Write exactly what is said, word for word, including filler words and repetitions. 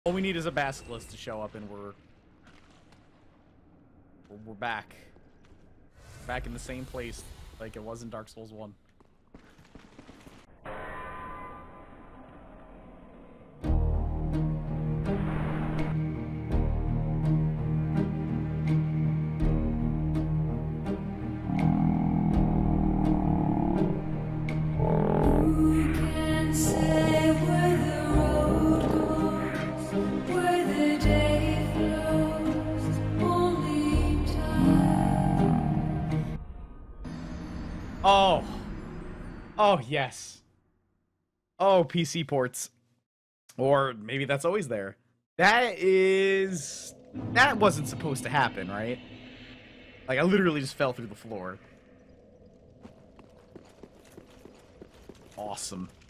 All we need is a basilisk to show up, and we're we're, we're back, back in the same place like it was in Dark Souls one. Oh. Oh, yes. Oh, P C ports. Or maybe that's always there. That is... That wasn't supposed to happen, right? Like, I literally just fell through the floor. Awesome.